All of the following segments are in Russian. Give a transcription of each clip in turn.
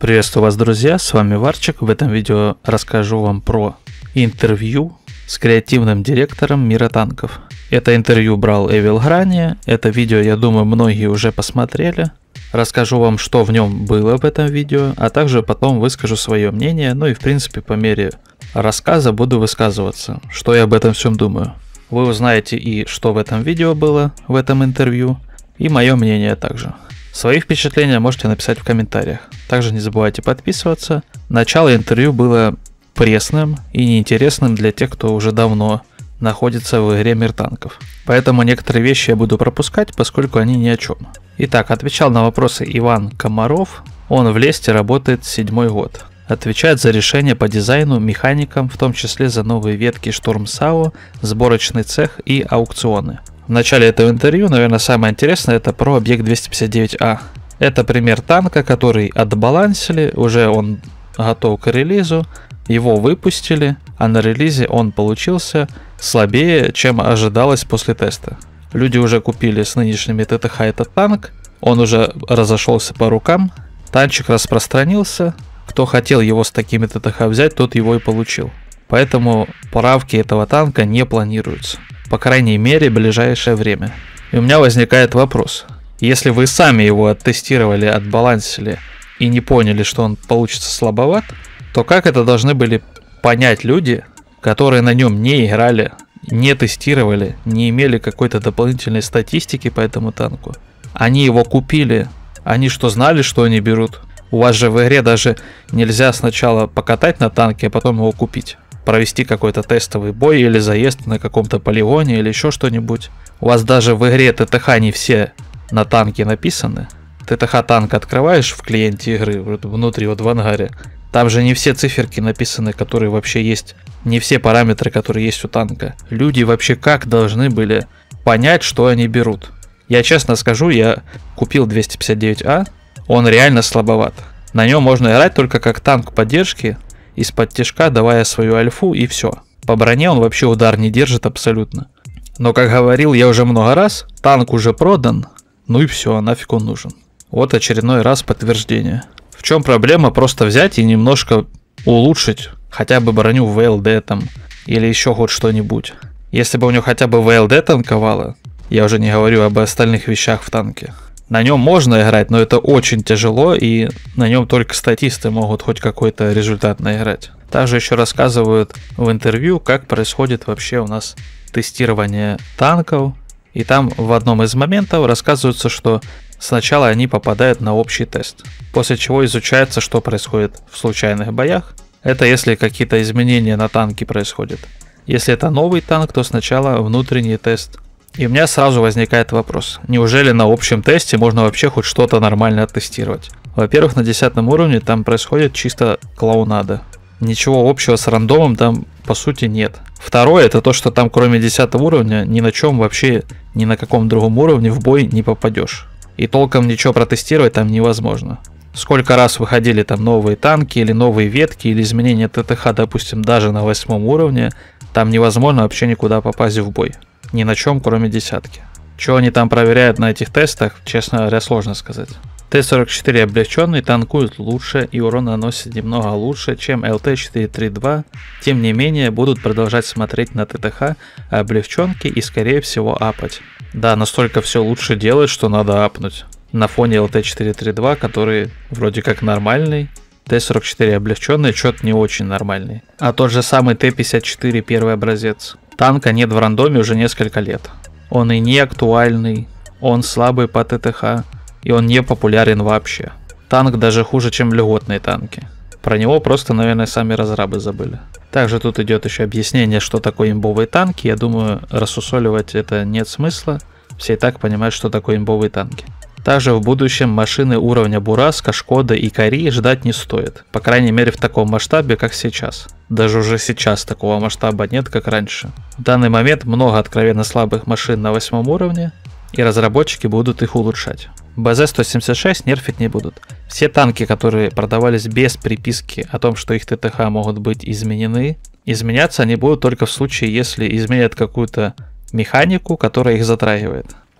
Приветствую вас, друзья, с вами Варчик. В этом видео расскажу вам про интервью с креативным директором мира танков. Это интервью брал Эвил Грани. Это видео, я думаю, многие уже посмотрели. Расскажу вам, что в нем было в этом видео, а также потом выскажу свое мнение. Ну и в принципе по мере рассказа буду высказываться, что я об этом всем думаю. Вы узнаете и что в этом видео было, в этом интервью, и мое мнение также. Свои впечатления можете написать в комментариях. Также не забывайте подписываться. Начало интервью было пресным и неинтересным для тех, кто уже давно находится в игре Мир танков. Поэтому некоторые вещи я буду пропускать, поскольку они ни о чем. Итак, отвечал на вопросы Иван Комаров. Он в Лесте работает 7-й год. Отвечает за решения по дизайну, механикам, в том числе за новые ветки Штурм САУ, сборочный цех и аукционы. В начале этого интервью, наверное, самое интересное, это про объект 259А. Это пример танка, который отбалансили, уже он готов к релизу, его выпустили, а на релизе он получился слабее, чем ожидалось после теста. Люди уже купили с нынешними ТТХ этот танк, он уже разошелся по рукам, танчик распространился, кто хотел его с такими ТТХ взять, тот его и получил. Поэтому правки этого танка не планируются. По крайней мере, в ближайшее время. И у меня возникает вопрос. Если вы сами его оттестировали, отбалансили и не поняли, что он получится слабоват, то как это должны были понять люди, которые на нем не играли, не тестировали, не имели какой-то дополнительной статистики по этому танку? Они его купили, они что, знали, что они берут? У вас же в игре даже нельзя сначала покатать на танке, а потом его купить. Провести какой-то тестовый бой или заезд на каком-то полигоне или еще что-нибудь. У вас даже в игре ТТХ не все на танке написаны. ТТХ танк открываешь в клиенте игры, внутри вот в ангаре. Там же не все циферки написаны, которые вообще есть. Не все параметры, которые есть у танка. Люди вообще как должны были понять, что они берут? Я честно скажу, я купил 259А. Он реально слабоват. На нем можно играть только как танк поддержки, из-под тяжка давая свою альфу и все. По броне он вообще удар не держит абсолютно. Но как говорил я уже много раз, танк уже продан, ну и все, нафиг он нужен. Вот очередной раз подтверждение. В чем проблема просто взять и немножко улучшить хотя бы броню в ВЛД там или еще хоть что-нибудь. Если бы у него хотя бы ВЛД танковало, я уже не говорю об остальных вещах в танке. На нем можно играть, но это очень тяжело, и на нем только статисты могут хоть какой-то результат наиграть. Также еще рассказывают в интервью, как происходит вообще у нас тестирование танков. И там в одном из моментов рассказывается, что сначала они попадают на общий тест, после чего изучается, что происходит в случайных боях. Это если какие-то изменения на танке происходят. Если это новый танк, то сначала внутренний тест. И у меня сразу возникает вопрос, неужели на общем тесте можно вообще хоть что-то нормально оттестировать? Во-первых, на 10 уровне там происходит чисто клоунада. Ничего общего с рандомом там по сути нет. Второе, это то, что там кроме 10 уровня ни на чем вообще, ни на каком другом уровне в бой не попадешь. И толком ничего протестировать там невозможно. Сколько раз выходили там новые танки или новые ветки или изменения ТТХ, допустим, даже на 8 уровне, там невозможно вообще никуда попасть в бой. Ни на чем, кроме десятки. Что они там проверяют на этих тестах, честно говоря, сложно сказать. Т-44 облегченный танкует лучше и урон наносит немного лучше, чем ЛТ-432. Тем не менее, будут продолжать смотреть на ТТХ облегченки и скорее всего апать. Да, настолько все лучше делает, что надо апнуть. На фоне ЛТ-432, который вроде как нормальный, Т-44 облегченный что-то не очень нормальный. А тот же самый Т-54 первый образец. Танка нет в рандоме уже несколько лет. Он и не актуальный, он слабый по ТТХ, и он не популярен вообще. Танк даже хуже, чем льготные танки. Про него просто, наверное, сами разрабы забыли. Также тут идет еще объяснение, что такое имбовые танки. Я думаю, рассусоливать это нет смысла. Все и так понимают, что такое имбовые танки. Также в будущем машины уровня Бураска, Шкода и Кари ждать не стоит. По крайней мере в таком масштабе, как сейчас. Даже уже сейчас такого масштаба нет, как раньше. В данный момент много откровенно слабых машин на 8 уровне, и разработчики будут их улучшать. БЗ-176 нерфить не будут. Все танки, которые продавались без приписки о том, что их ТТХ могут быть изменены, изменяться они будут только в случае, если изменят какую-то механику, которая их затрагивает.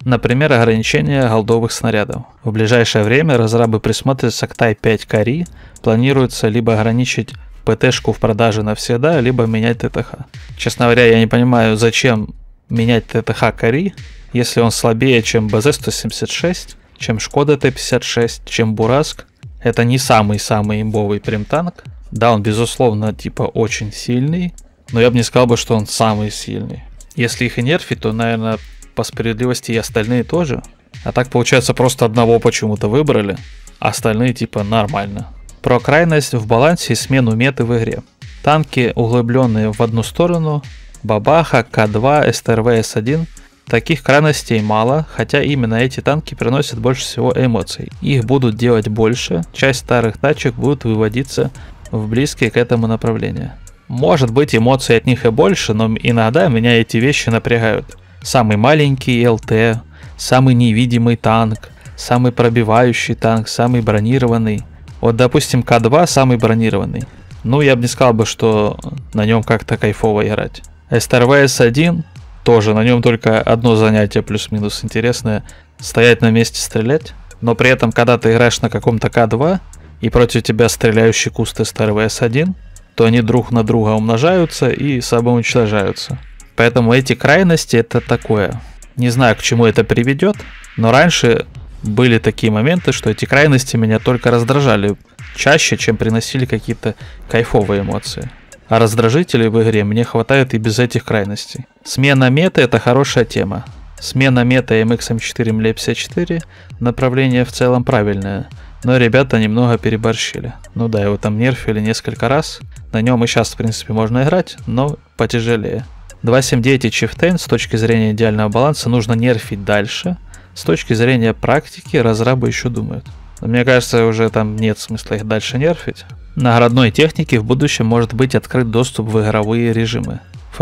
Например, ограничение голдовых снарядов. В ближайшее время разрабы присмотрятся к Type 5 Кори. Планируется либо ограничить ПТ-шку в продаже навсегда, либо менять ТТХ. Честно говоря, я не понимаю, зачем менять ТТХ Кори, если он слабее, чем БЗ-176, чем Шкода Т-56, чем Бураск. Это не самый-самый имбовый прем-танк. Да, он, безусловно, типа очень сильный, но я бы не сказал, что он самый сильный. Если их и нерфить, то, наверное, по справедливости и остальные тоже. А так, получается, просто одного почему-то выбрали, а остальные типа нормально. Про крайность в балансе и смену меты в игре. Танки, углубленные в одну сторону, Бабаха, К2, СТРВ, С1. Таких крайностей мало, хотя именно эти танки приносят больше всего эмоций. Их будут делать больше, часть старых тачек будут выводиться в близкие к этому направления. Может быть, эмоций от них и больше, но иногда меня эти вещи напрягают. Самый маленький ЛТ, самый невидимый танк, самый пробивающий танк, самый бронированный. Вот, допустим, К2 самый бронированный. Ну, я бы не сказал, что на нем как-то кайфово играть. СТРВ С1 тоже, на нем только одно занятие плюс-минус интересное. Стоять на месте, стрелять. Но при этом, когда ты играешь на каком-то К2 и против тебя стреляющий куст СТРВ С1, то они друг на друга умножаются и самоуничтожаются. Поэтому эти крайности это такое. Не знаю, к чему это приведет, но раньше были такие моменты, что эти крайности меня только раздражали чаще, чем приносили какие-то кайфовые эмоции. А раздражителей в игре мне хватает и без этих крайностей. Смена меты это хорошая тема. Смена меты MX M4 ML54 направление в целом правильное, но ребята немного переборщили. Ну да, его там нерфили несколько раз. На нем и сейчас в принципе можно играть, но потяжелее. 2.7.9 и Chieftain с точки зрения идеального баланса нужно нерфить дальше. С точки зрения практики разрабы еще думают. Но мне кажется, уже там нет смысла их дальше нерфить. На городной технике в будущем может быть открыт доступ в игровые режимы.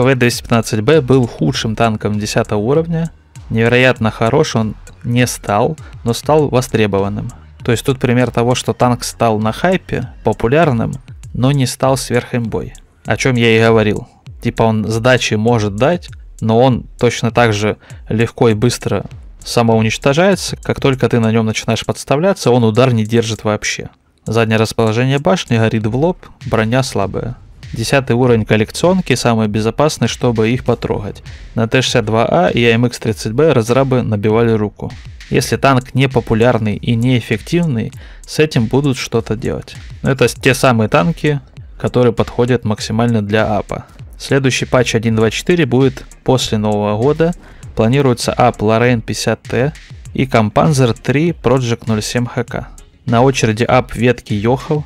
ФВ-215Б был худшим танком 10 уровня. Невероятно хорош он не стал, но стал востребованным. То есть тут пример того, что танк стал на хайпе, популярным, но не стал сверхимбой. О чем я и говорил. Типа он сдачи может дать, но он точно так же легко и быстро самоуничтожается. Как только ты на нем начинаешь подставляться, он удар не держит вообще. Заднее расположение башни горит в лоб, броня слабая. 10 уровень коллекционки самый безопасный, чтобы их потрогать. На Т-62А и АМХ-30Б разрабы набивали руку. Если танк не популярный и неэффективный, с этим будут что-то делать. Это те самые танки, которые подходят максимально для апа. Следующий патч 1.2.4 будет после Нового года. Планируется ап Lorraine 50T и Кампанзер 3 Project 07 HK. На очереди ап ветки Йохл,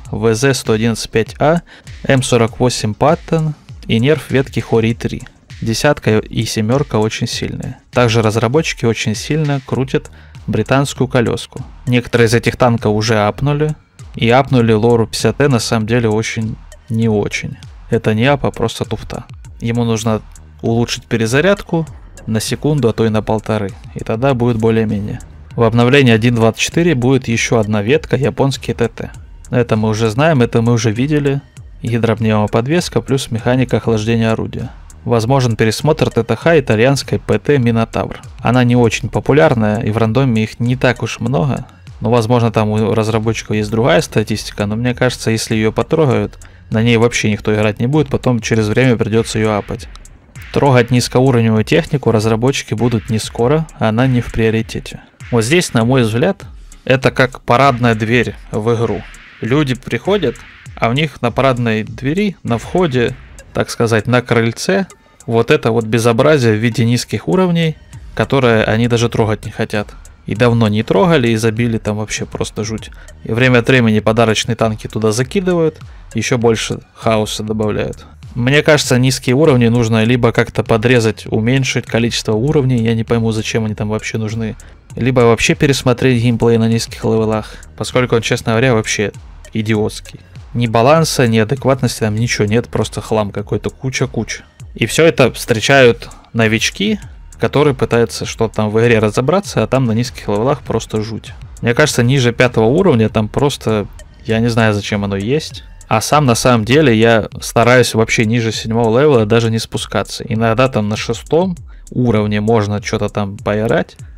ВЗ-111-5А, М48 Patton и нерф ветки Хори 3. Десятка и семерка очень сильные. Также разработчики очень сильно крутят британскую колеску. Некоторые из этих танков уже апнули. И апнули Лору 50T на самом деле очень не очень. Это не ап, а просто туфта. Ему нужно улучшить перезарядку на секунду, а то и на полторы. И тогда будет более-менее. В обновлении 1.24 будет еще одна ветка, японский ТТ. Это мы уже знаем, это мы уже видели. Гидропневмоподвеска плюс механика охлаждения орудия. Возможен пересмотр ТТХ итальянской ПТ Минотавр. Она не очень популярная и в рандоме их не так уж много. Но возможно там у разработчиков есть другая статистика, но мне кажется, если ее потрогают, на ней вообще никто играть не будет, потом через время придется ее апать. Трогать низкоуровневую технику разработчики будут не скоро, она не в приоритете. Вот здесь, на мой взгляд, это как парадная дверь в игру. Люди приходят, а у них на парадной двери, на входе, так сказать, на крыльце, вот это вот безобразие в виде низких уровней, которое они даже трогать не хотят. И давно не трогали, и забили там вообще просто жуть. И время от времени подарочные танки туда закидывают, еще больше хаоса добавляют. Мне кажется, низкие уровни нужно либо как-то подрезать, уменьшить количество уровней, я не пойму, зачем они там вообще нужны. Либо вообще пересмотреть геймплей на низких левелах, поскольку он, честно говоря, вообще идиотский. Ни баланса, ни адекватности там ничего нет, просто хлам какой-то, куча-куча. И все это встречают новички, которые пытаются что-то там в игре разобраться, а там на низких левелах просто жуть. Мне кажется, ниже 5 уровня там просто, я не знаю, зачем оно есть. А сам на самом деле я стараюсь вообще ниже 7 левела даже не спускаться. Иногда там на 6 уровне можно что-то там поиграть,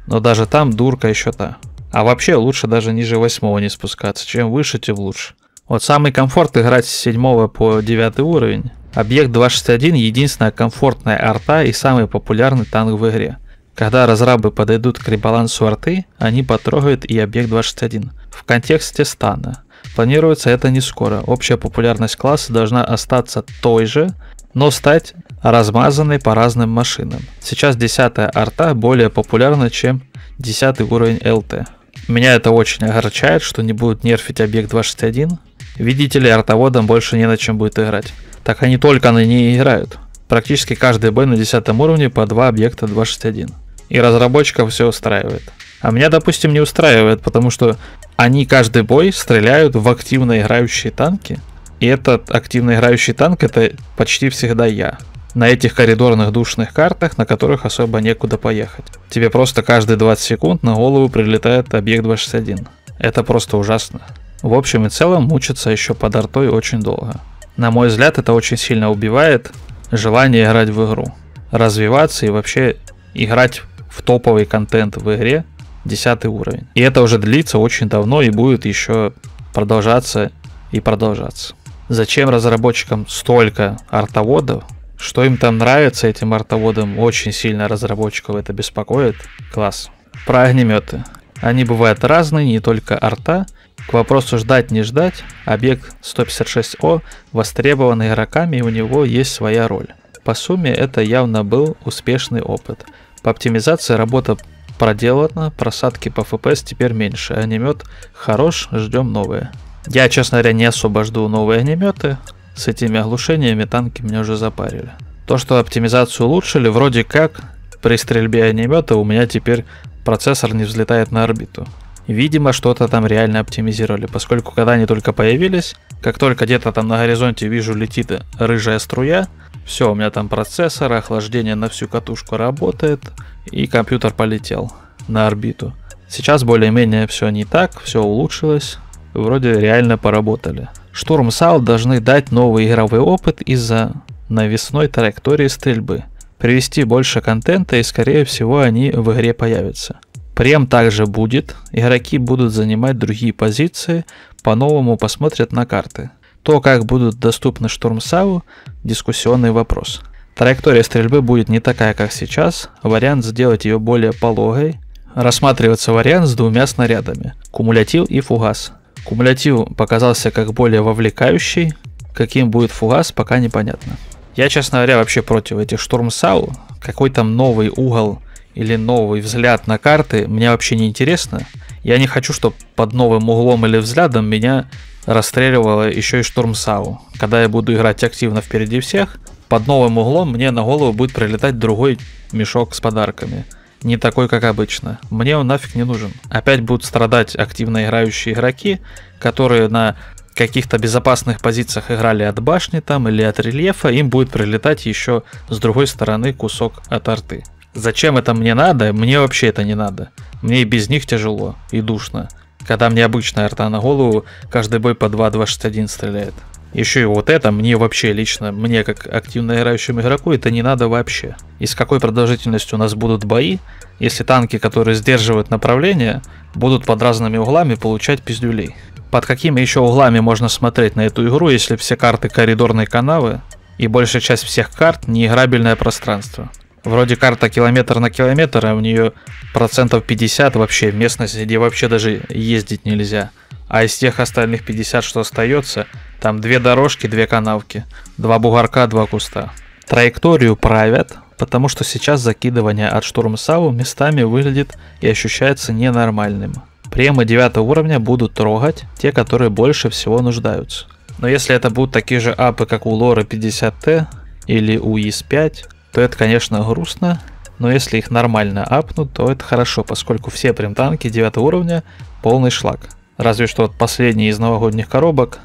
но даже там дурка еще та. А вообще лучше даже ниже 8 не спускаться, чем выше, тем лучше. Вот самый комфорт играть с 7 по 9 уровень. Объект 261 единственная комфортная арта и самый популярный танк в игре. Когда разрабы подойдут к ребалансу арты, они потрогают и объект 261. В контексте стана. Планируется это не скоро. Общая популярность класса должна остаться той же, но стать размазанной по разным машинам. Сейчас 10-я арта более популярна, чем 10 уровень ЛТ. Меня это очень огорчает, что не будут нерфить объект 261. Видите ли, артоводам больше не на чем будет играть. Так они только на ней играют. Практически каждый бой на 10 уровне по 2 объекта 261. И разработчиков все устраивает. А меня, допустим, не устраивает, потому что они каждый бой стреляют в активно играющие танки. И этот активно играющий танк это почти всегда я. На этих коридорных душных картах, на которых особо некуда поехать. Тебе просто каждые 20 секунд на голову прилетает объект 261. Это просто ужасно. В общем и целом мучиться еще под артой очень долго. На мой взгляд, это очень сильно убивает желание играть в игру. Развиваться и вообще играть в топовый контент в игре 10 уровень. И это уже длится очень давно и будет еще продолжаться и продолжаться. Зачем разработчикам столько артоводов? Что им там нравится, этим артоводам? Очень сильно разработчиков это беспокоит. Класс. Про огнеметы. Они бывают разные, не только арта. К вопросу ждать не ждать, объект 156О востребован игроками и у него есть своя роль. По сумме это явно был успешный опыт. По оптимизации работа проделана, просадки по FPS теперь меньше. Огнемет хорош, ждем новые. Я, честно говоря, не особо жду новые огнеметы. С этими оглушениями танки меня уже запарили. То, что оптимизацию улучшили, вроде как при стрельбе огнемета у меня теперь процессор не взлетает на орбиту. Видимо, что-то там реально оптимизировали, поскольку когда они только появились, как только где-то там на горизонте вижу летит рыжая струя, все, у меня там процессор, охлаждение на всю катушку работает, и компьютер полетел на орбиту. Сейчас более-менее все не так, все улучшилось, вроде реально поработали. Штурм САУ должны дать новый игровой опыт из-за навесной траектории стрельбы, привести больше контента и скорее всего они в игре появятся. Прем также будет, игроки будут занимать другие позиции, по-новому посмотрят на карты. То, как будут доступны штурм САУ, дискуссионный вопрос. Траектория стрельбы будет не такая, как сейчас, вариант сделать ее более пологой. Рассматривается вариант с 2 снарядами, кумулятив и фугас. Кумулятив показался как более вовлекающий, каким будет фугас, пока непонятно. Я, честно говоря, вообще против этих штурм САУ, какой там новый угол или новый взгляд на карты, мне вообще не интересно. Я не хочу, чтобы под новым углом или взглядом меня расстреливало еще и штурм САУ. Когда я буду играть активно впереди всех, под новым углом мне на голову будет прилетать другой мешок с подарками. Не такой, как обычно. Мне он нафиг не нужен. Опять будут страдать активно играющие игроки, которые на каких-то безопасных позициях играли от башни там или от рельефа, им будет прилетать еще с другой стороны кусок от арты. Зачем это мне надо? Мне вообще это не надо. Мне и без них тяжело и душно. Когда мне обычная арта на голову, каждый бой по 2.261 стреляет. Еще и вот это мне вообще лично, мне как активно играющему игроку, это не надо вообще. И с какой продолжительностью у нас будут бои, если танки, которые сдерживают направление, будут под разными углами получать пиздюлей. Под какими еще углами можно смотреть на эту игру, если все карты коридорные канавы и большая часть всех карт неиграбельное пространство. Вроде карта километр на километр, а у нее процентов 50 вообще местности, где вообще даже ездить нельзя. А из тех остальных 50, что остается, там 2 дорожки, 2 канавки, 2 бугорка, 2 куста. Траекторию правят, потому что сейчас закидывание от штурм САУ местами выглядит и ощущается ненормальным. Премы 9 уровня будут трогать те, которые больше всего нуждаются. Но если это будут такие же апы, как у Лоры 50Т или у ИС-5, то это, конечно, грустно, но если их нормально апнут, то это хорошо, поскольку все прем-танки 9 уровня полный шлак. Разве что вот последний из новогодних коробок,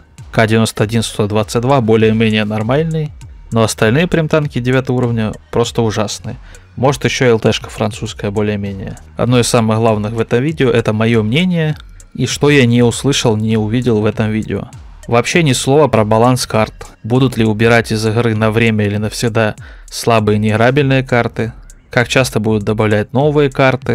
К91-122, более-менее нормальный, но остальные прем-танки 9 уровня просто ужасные. Может еще и ЛТшка французская более-менее. Одно из самых главных в этом видео это мое мнение и что я не услышал, не увидел в этом видео. Вообще ни слова про баланс карт. Будут ли убирать из игры на время или навсегда слабые неиграбельные карты? Как часто будут добавлять новые карты?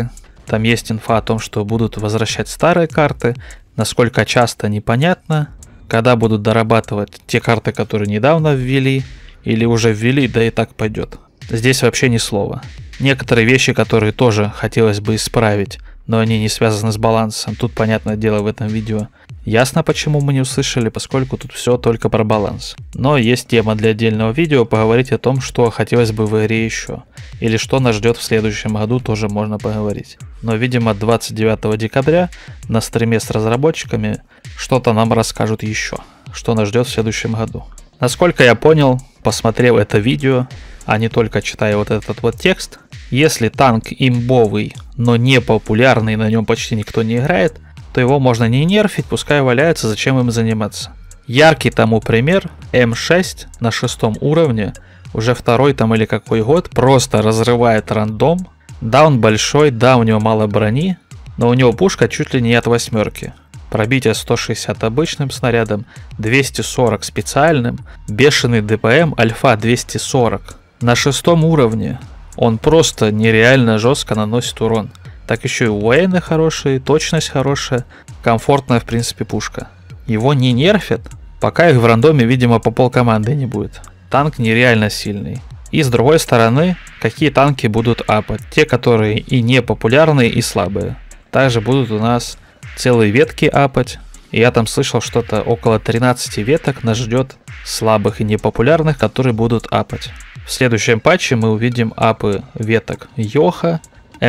Там есть инфа о том, что будут возвращать старые карты, насколько часто непонятно, когда будут дорабатывать те карты, которые недавно ввели, или уже ввели, да и так пойдет. Здесь вообще ни слова. Некоторые вещи, которые тоже хотелось бы исправить, но они не связаны с балансом, тут, понятное дело, в этом видео ясно, почему мы не услышали, поскольку тут все только про баланс. Но есть тема для отдельного видео, поговорить о том, что хотелось бы в игре еще. Или что нас ждет в следующем году, тоже можно поговорить. Но, видимо, 29 декабря на стриме с разработчиками что-то нам расскажут еще, что нас ждет в следующем году. Насколько я понял, посмотрев это видео, а не только читая вот этот вот текст, если танк имбовый, но не популярный, на нем почти никто не играет, то его можно не нерфить, пускай валяется, зачем им заниматься. Яркий тому пример, М6 на 6 уровне, уже второй там или какой год, просто разрывает рандом. Да, он большой, да, у него мало брони, но у него пушка чуть ли не от 8. Пробитие 160 обычным снарядом, 240 специальным, бешеный ДПМ, альфа 240. На 6 уровне он просто нереально жестко наносит урон. Так еще и военные хорошие, точность хорошая, комфортная в принципе пушка. Его не нерфят, пока их в рандоме, видимо, по полкоманды не будет. Танк нереально сильный. И с другой стороны, какие танки будут апать? Те, которые и не популярные, и слабые. Также будут у нас целые ветки апать. И я там слышал, что-то около 13 веток нас ждет слабых и непопулярных, которые будут апать. В следующем патче мы увидим апы веток Йоха,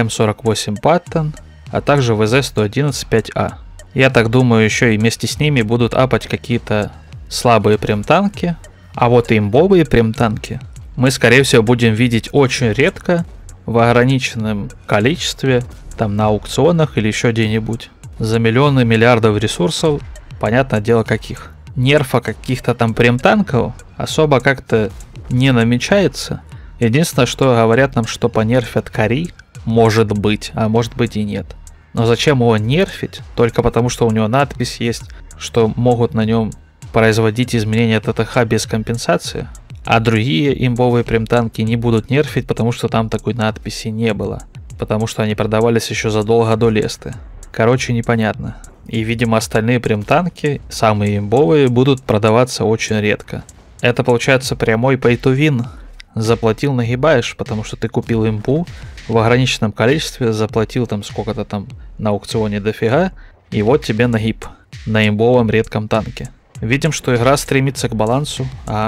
М48 Паттон, а также ВЗ-111 5А. Я так думаю, еще и вместе с ними будут апать какие-то слабые прем-танки, а вот имбовые прем-танки мы, скорее всего, будем видеть очень редко, в ограниченном количестве, там на аукционах или еще где-нибудь. За миллионы миллиардов ресурсов, понятное дело каких. Нерфа каких-то там прем-танков особо как-то не намечается. Единственное, что говорят нам, что понерфят Кори, может быть, а может быть и нет. Но зачем его нерфить? Только потому, что у него надпись есть, что могут на нем производить изменения ТТХ без компенсации, а другие имбовые прем-танки не будут нерфить, потому что там такой надписи не было, потому что они продавались еще задолго до Лесты. Короче, непонятно. И, видимо, остальные прем-танки, самые имбовые, будут продаваться очень редко. Это получается прямой pay to win. Заплатил, нагибаешь, потому что ты купил имбу в ограниченном количестве, заплатил там сколько-то там на аукционе дофига, и вот тебе нагиб на имбовом редком танке. Видим, что игра стремится к балансу,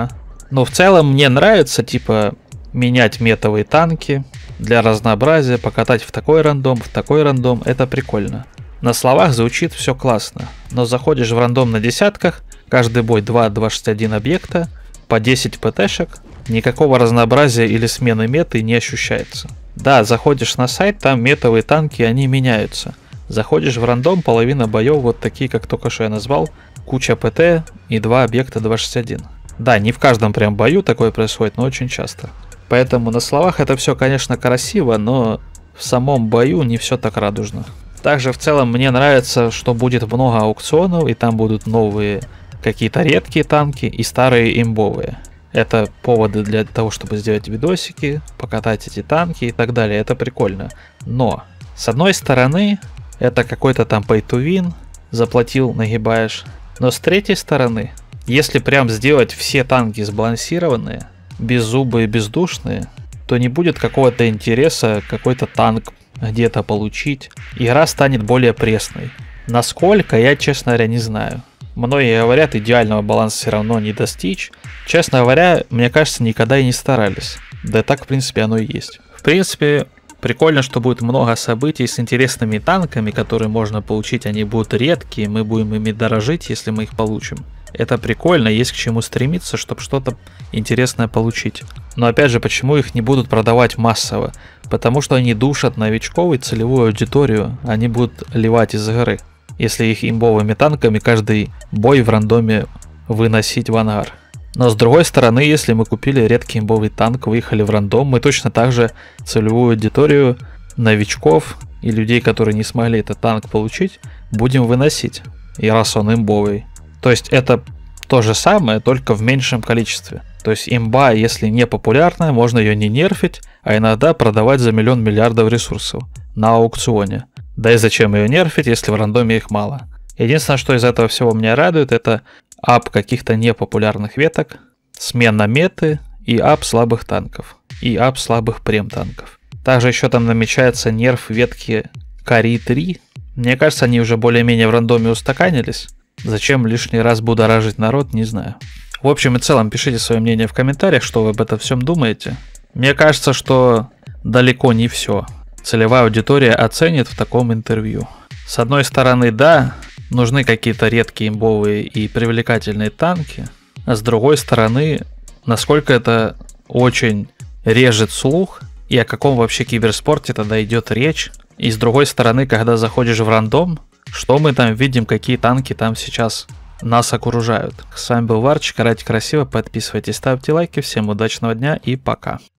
но в целом мне нравится, типа, менять метовые танки для разнообразия, покатать в такой рандом, это прикольно. На словах звучит все классно, но заходишь в рандом на десятках, каждый бой 2-261 объекта, по 10 ПТшек, никакого разнообразия или смены меты не ощущается. Да, заходишь на сайт, там метовые танки, они меняются. Заходишь в рандом, половина боев вот такие, как только что я назвал, куча ПТ и 2 объекта 261. Да, не в каждом прям бою такое происходит, но очень часто. Поэтому на словах это все, конечно, красиво, но в самом бою не все так радужно. Также в целом мне нравится, что будет много аукционов, и там будут новые какие-то редкие танки и старые имбовые. Это поводы для того, чтобы сделать видосики, покатать эти танки и так далее. Это прикольно. Но, с одной стороны, это какой-то там pay to win, заплатил, нагибаешь. Но с третьей стороны, если прям сделать все танки сбалансированные, беззубые, бездушные, то не будет какого-то интереса какой-то танк где-то получить. Игра станет более пресной. Насколько, я, честно говоря, не знаю. Многие говорят, идеального баланса все равно не достичь. Честно говоря, мне кажется, никогда и не старались. Да так, в принципе, оно и есть. В принципе, прикольно, что будет много событий с интересными танками, которые можно получить. Они будут редкие, мы будем ими дорожить, если мы их получим. Это прикольно, есть к чему стремиться, чтобы что-то интересное получить. Но опять же, почему их не будут продавать массово? Потому что они душат новичков и целевую аудиторию, они будут ливать из игры. Если их имбовыми танками каждый бой в рандоме выносить в ангар. Но с другой стороны, если мы купили редкий имбовый танк, выехали в рандом, мы точно так же целевую аудиторию новичков и людей, которые не смогли этот танк получить, будем выносить. И раз он имбовый. То есть это то же самое, только в меньшем количестве. То есть имба, если не популярная, можно ее не нерфить, а иногда продавать за миллион миллиардов ресурсов. на аукционе. Да и зачем ее нерфить, если в рандоме их мало? Единственное, что из этого всего меня радует, это ап каких-то непопулярных веток, смена меты и ап слабых танков. И ап слабых прем-танков. Также еще там намечается нерф ветки Кари 3. Мне кажется, они уже более-менее в рандоме устаканились. Зачем лишний раз будоражить народ, не знаю. В общем и целом, пишите свое мнение в комментариях, что вы об этом всем думаете. Мне кажется, что далеко не все целевая аудитория оценит в таком интервью. С одной стороны, да, нужны какие-то редкие имбовые и привлекательные танки. А с другой стороны, насколько это очень режет слух и о каком вообще киберспорте тогда идет речь. И с другой стороны, когда заходишь в рандом, что мы там видим, какие танки там сейчас нас окружают. С вами был Варчик, играйте красиво, подписывайтесь, ставьте лайки, всем удачного дня и пока.